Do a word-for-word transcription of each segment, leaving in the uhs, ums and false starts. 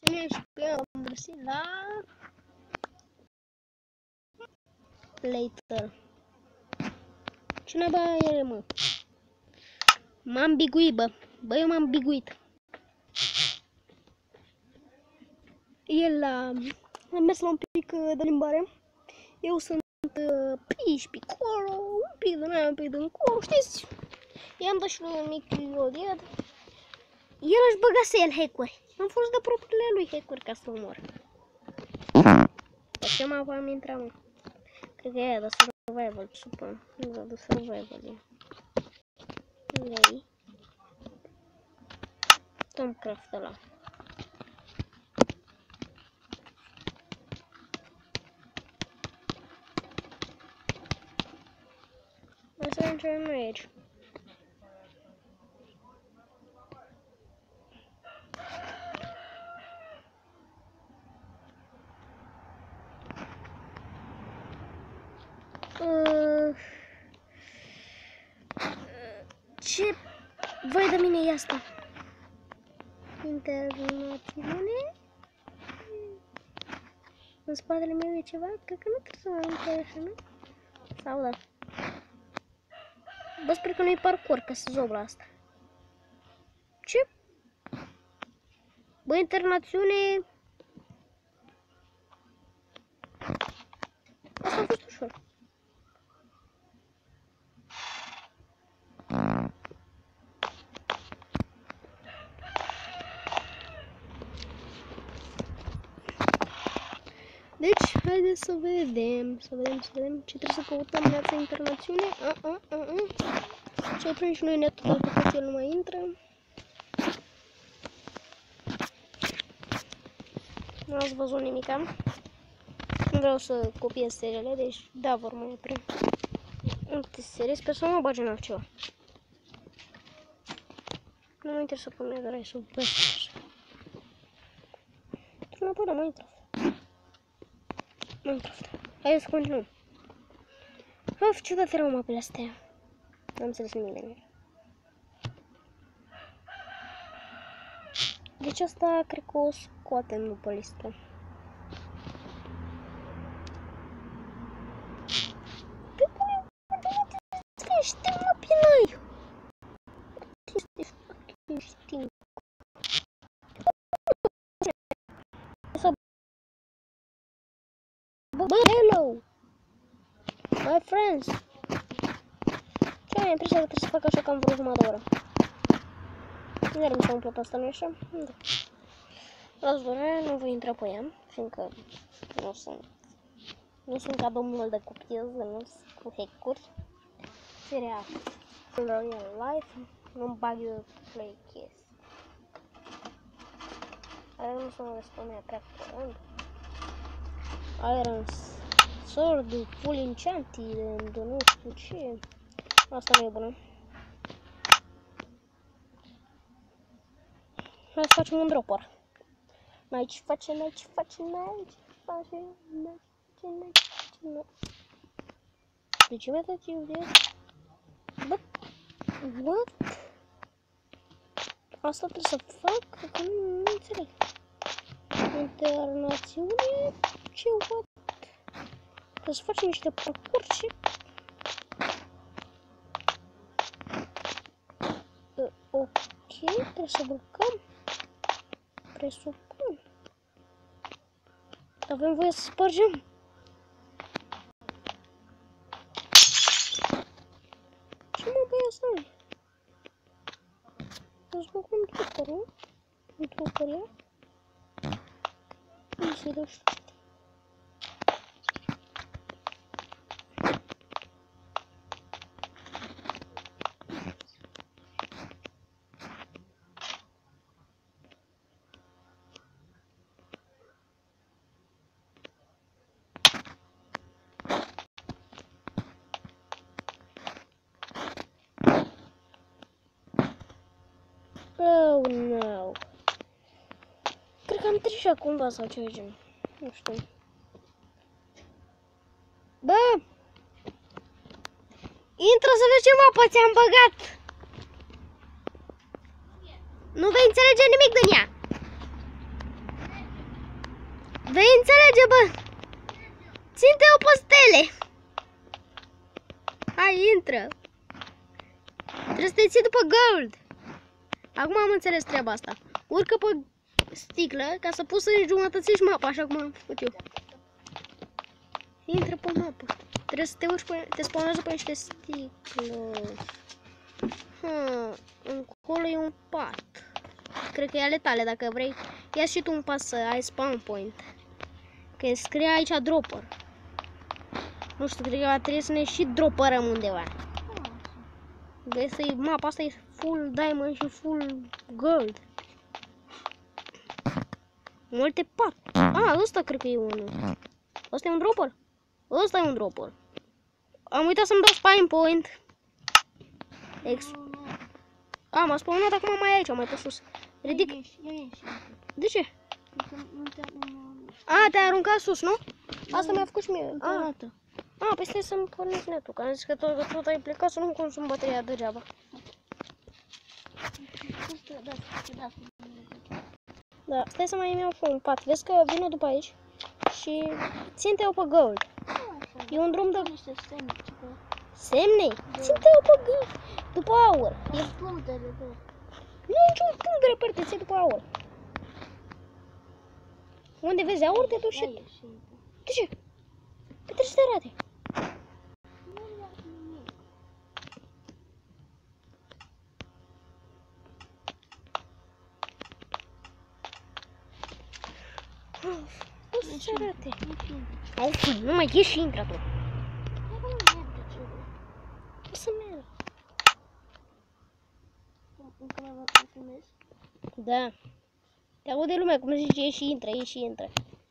Și pe eu am găsit la Later. Cine bă e, mă? M-am biguit, bă. Bă, eu m-am biguit. El a, a mers la un pic de limbare. Eu sunt uh, piși pe acolo, un pic de mai un pic de încolo, știți? I-am dat și lui un mic iodiet. El își băgase el hack-uri. Am fost de propriile lui hack-uri ca să omor. Pe ce mă am intrat, mă? Cred că e aia de survival, supun. Nu, de survival e. Lei. Tomcraft ăla. Hai să vedem ce avem noi aici. Uh, ce vai de mine e asta? Internațiune? În spatele meu e ceva? Cred că nu trebuie să mă uite așa, nu? Sau da? Bă, sper că nu-i parcurs ca să zob la asta. Ce? Bă, internațiune... Asta a fost ușor. Deci, haideți să vedem, să vedem, să vedem ce trebuie să căutăm în ața internațiune. A, a, a, a. Ce oprim și noi netul, dacă el nu mai intră. Nu ați văzut nimica. Nu vreau să copiez seriile, deci da, vor mai opri. Alte serii, sper să nu mă bagi în altceva. Nu mă interesă pe mine, dar hai să văd așa. Înapoi la Minecraft. Minecraft. Hai să continuăm. Of, ciudat erau mapele astea. N-am înțeles nimic de ele. Deci asta cred că o scoatem după listă. Pe bune, știm mapii noi. Știm. Bă, hello! My friends! Ce am impresia că trebuie să fac așa cam vreo jumătate de oră. Nu are mi s-a umplut asta, nu-i așa? Da. Las doar, nu voi intra pe ea, fiindcă nu sunt... Nu sunt ca domnul de copiez, nu sunt cu hack-uri. Seria Real Life, nu-mi bag de play chestii. Are nu să mă răspundea prea curând. Iron Sword, full enchanted, nu știu ce. Asta nu e bună. Hai să facem un dropper. Aici facem, aici facem, aici facem, aici facem, aici facem. De ce mi-a dat eu de Bă, what? Asta trebuie să fac? Că nu, nu înțeleg. Internațiune? Ce what? Trebuie să facem niște parcurs și... Uh, ok, trebuie să urcăm. Presupun. Avem voie să spargem. Ce mă băi asta? Îți băg un trupăr, nu? Un trupăr, ia? Nu se dă știu. Oh, no. Cred că am trișat cumva sau ceva gen. Nu știu. Bă! Intră să vezi ce mapă ți-am băgat! Nu vei înțelege nimic din ea! Vei înțelege, bă! Ține-o pe stele! Hai, intră! Trebuie să te ții după gold! Acum am înțeles treaba asta. Urcă pe sticlă ca să poți să înjumătățești mapa, așa cum am făcut eu. Intră pe mapă. Trebuie să te urci pe... te spawnează pe niște sticle. Hmm, încolo e un pat. Cred că e ale tale, dacă vrei. Ia și tu un pas să ai spawn point. Că scrie aici dropper. Nu știu, cred că trebuie să ne și dropărăm undeva. Vezi să mapa asta e full diamond și full gold. Multe pat. Ah, ăsta cred că e unul. Ăsta e un dropper. Ăsta e un dropper. Am uitat să-mi dau spawn point. Ex. A, m-a spawnat acum mai aici, mai pe sus. Ridic. De ce? A, te-ai aruncat sus, nu? Asta mi-a făcut și mie. A, a, păi stai să-mi pornesc netul, că am zis că tot, că tot ai plecat să nu consum bateria degeaba. Da, stai să mai îmi iau un pat. Vezi că vină după aici și ține-o pe gold. E un drum de... Semne? Ține-o pe gold. După aur. E... Nu e niciun punct de reper, te ții după aur. Unde vezi aur, te duci și... De ce? Păi trebuie să te arate. O să-ți arate. Auf, nu mai ieși și intră tu. O să merg. Încă mai văd cum filmezi? Da. Te aude lumea cum zice ieși și intră, ieși și intră.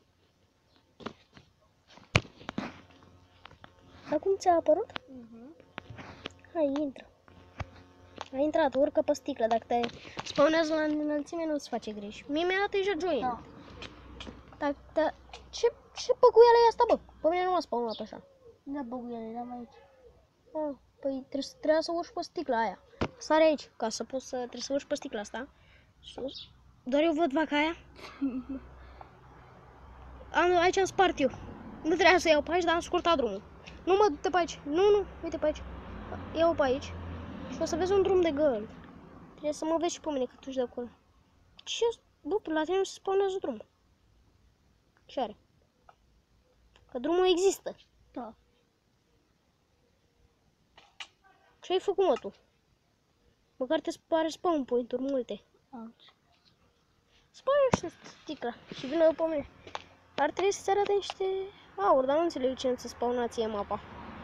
Acum ți-a apărut? Uh-huh. Hai, intră. Ai intrat, urcă pe sticlă. Dacă te spawnează la înălțime, nu-ți face griji. Mie mi-a dat deja join. Da. Dar, da, ce, ce băguială e asta, bă? Pe mine nu m-a spawnat așa. Da, băguială, eram aici. Ah, păi trebuie, trebuie să urci pe sticla aia. Sare aici, ca să poți să... Trebuie să urci pe sticla asta. Sus. Doar eu văd vaca aia. Am, aici am spart eu. Nu trebuia să iau pe aici, dar am scurtat drumul. Nu mă, du-te pe aici. Nu, nu, uite pe aici. Iau pe aici. Și o să vezi un drum de gold. Trebuie să mă vezi și pe mine că tu ești de acolo. Ce? Bă, la tine nu se spawnează drumul. Ce are? Că drumul există. Da. Ce ai făcut, mă, tu? Măcar te pare spawn point-uri multe. Spune niște sticla și vină după mine. Ar trebui să-ți arate niște aur, dar nu înțeleg ce să spawna ție mapa.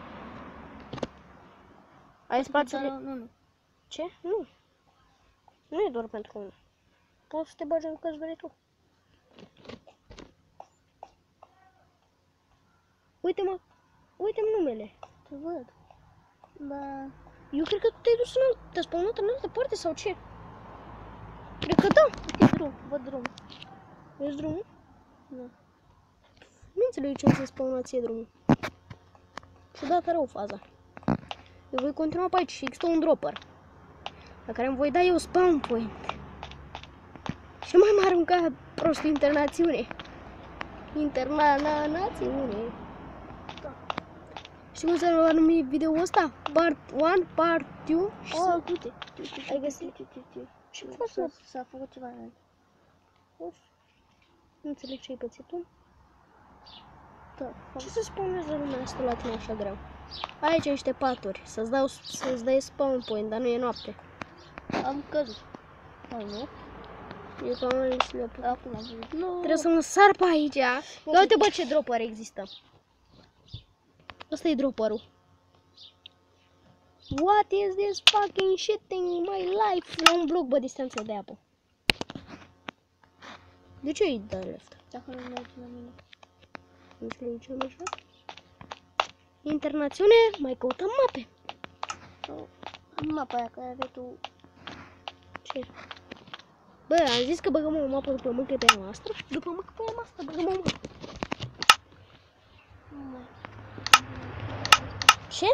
Ai spațiile... Nu, nu. Ce? Nu. Nu e doar pentru unul. Poți să te bagi în câți vrei tu. Uite-mă, uite-mi numele. Te văd. Da. Eu cred că tu te-ai dus în alt, te-ai spawnat în altă parte sau ce? Cred că da. Uite drum, văd drum. Vezi drumul? Da. Nu înțeleg ce să spawna ție drumul. Și dată rău faza. Eu voi continua pe aici și există un dropper la care îmi voi da eu spawn point. Și mai m-a aruncat prostul internațiune. Internațiune. Da. Știi cum se va numi video-ul ăsta? Part unu, Part doi. Oh, uite. Ai găsit? Ce faci? S-a făcut ceva în Nu înțeleg ce ai pățit tu. Da. Ce să spuneți la lumea asta la tine așa greu? Aici niște paturi, să-ți dau, să-ți dai spawn point, dar nu e noapte. Am căzut. Ai, nu? Eu că am ales le acum am văzut. No. Trebuie să mă sar pe aici. Ia uite, bă, ce dropper există. Asta e dropperul. What is this fucking shit in my life? La un bloc, bă, distanță de apă. De ce îi dai left? Dacă nu mergi la mine. Nu știu ce mergi, Internațiune, mai căutăm mape. Sau mapa aia care aveai tu. Ce? Bă, am zis că băgăm o mapă după mâncăi pe aia noastră. După mâncăi pe aia noastră băgăm o mapă. Ce?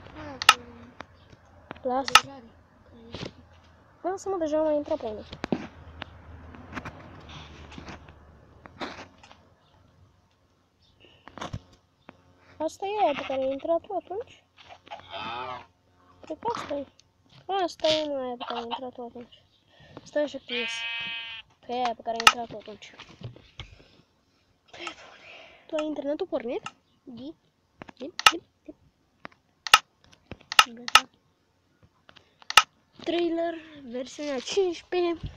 Lasă. Lasă-mă, deja am mai intrat pe mine. Asta e aia pe care ai intrat tu atunci? Cred că asta e. Asta e aia pe care ai intrat tu atunci. Stai așa că ies. Că e aia pe care ai intrat tu atunci. Tu ai internetul pornit? Di. Di. Di. Di. Gata. Trailer, versiunea cincisprezece.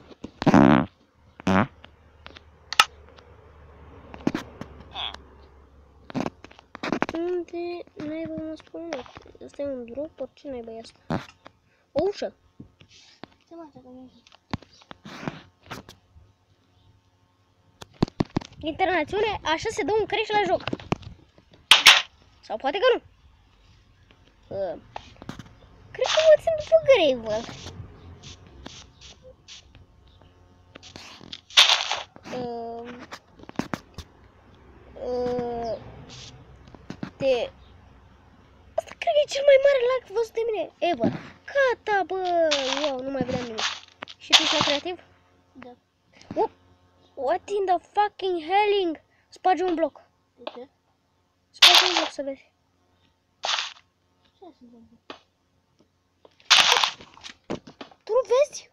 Unde naiba mă spune? Asta e un drop? Por ce naiba e asta? O ușă! Ce mă așa internațiune, așa se dă un crash la joc. Sau poate că nu. Uh, cred că mă țin după Gravel. Uh, uh, de... Asta cred că e cel mai mare lag văzut de mine ever. Gata, bă! Wow, nu mai vedeam nimic. Și tu ești la creativ? Da. Oh, what in the fucking helling? Sparge un bloc. De ce? Sparge un bloc să vezi. Ce se întâmplă? Tu nu vezi?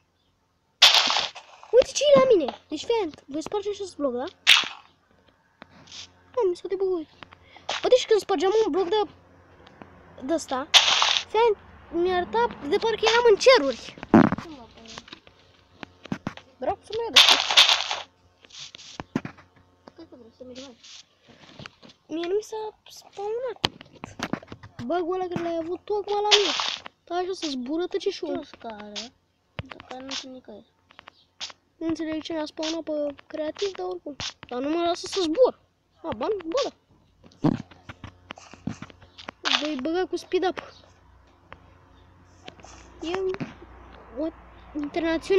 Uite ce e la mine. Deci, fiant, voi sparge acest bloc, da? Nu, mi s-a debăguit. Bă, deci când spargeam un bloc de... de ăsta, fiant, mi-arăta de parcă eram în ceruri. Vreau să merg. Cred că vreau să merg mai. Mie nu mi s-a spawnat bug-ul ăla care l-ai avut tocmai la mine. Da, așa se zbură tăcișul. Ce scară? Dar nu știu nicăieri. Nu înțeleg ce mi-a spawnat pe creativ, dar oricum. Dar nu mă lasă să zbor. A, ban, bă, da. Voi băga cu speed up. E o internațiune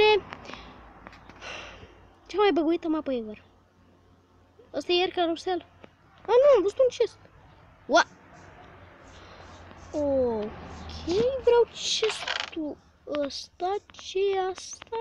cea mai băguită mapă ever. Asta e iar carusel. A, nu, am văzut un chest. Ua! Ok, vreau chestul ăsta. Ce e asta?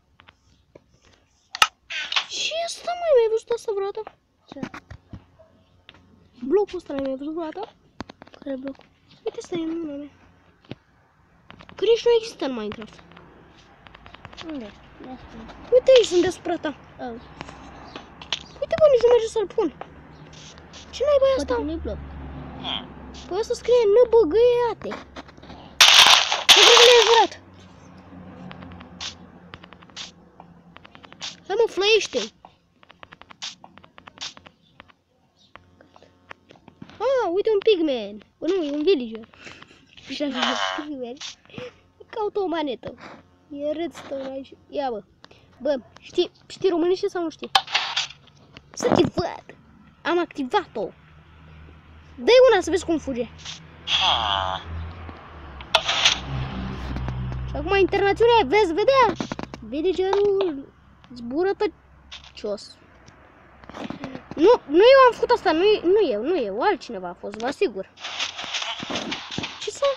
Ce e asta, mai mai văzut asta vreodată? Ce? Blocul ăsta l-ai mai văzut vreodată? Care bloc? Uite, asta e în mâna mea. Că nici nu există în Minecraft. Unde? Uite aici, sunt deasupra ta. Oh. Uite, bă, nici nu merge să-l pun. Ce naiba e asta? Poate nu-i bloc. Păi asta scrie năbăgăiate. Ce cred că le-ai jurat? Hai mă, flăiește. Ah, uite un pigman. Bă, nu, e un villager. Și așa, pigman. Caută o manetă. E redstone aici. Ia, bă. Bă, știi, știi românește sau nu știi? Să te văd. Am activat-o. Dă-i una să vezi cum fuge. Și acum internațiunea, vezi, vedea? Villagerul zbură tăcios. Nu, nu eu am făcut asta, nu, nu eu, nu eu, altcineva a fost, vă asigur. Ce s-a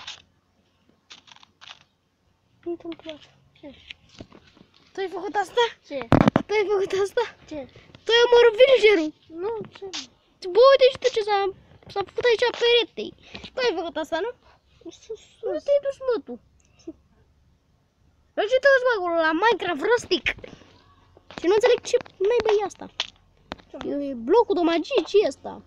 întâmplat? Ce? Tu ai făcut asta? Ce? Tu ai făcut asta? Ce? Tu ai omorât villagerul? Nu, ce? Bă, uite și tu ce s-a s-a făcut aici peretei. Tu ai făcut asta, nu? Nu te-ai dus, mă, tu. Vreau ce te uiți, mă, acolo la Minecraft Rustic. Și nu înțeleg ce naiba e asta. E blocul de magie, ce e asta?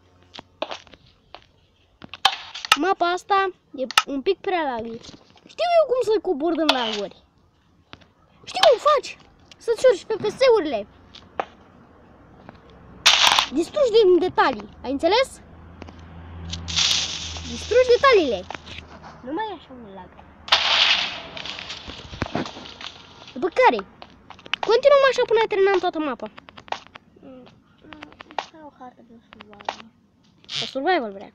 Mapa asta e un pic prea lagă. Știu eu cum să cobor din laguri. Știu cum faci să-ți urci pe P S-urile. Distrugi din detalii, ai înțeles? Distrugi detaliile. Nu mai e așa un lag. După care continuăm așa până terminăm toată mapa. O hartă de survival. De survival vrea.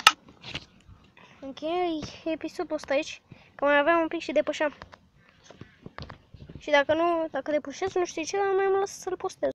Închei episodul ăsta aici. Că mai aveam un pic și depășeam. Și dacă nu, dacă depășesc, nu știu ce, dar mai mă las să-l postez.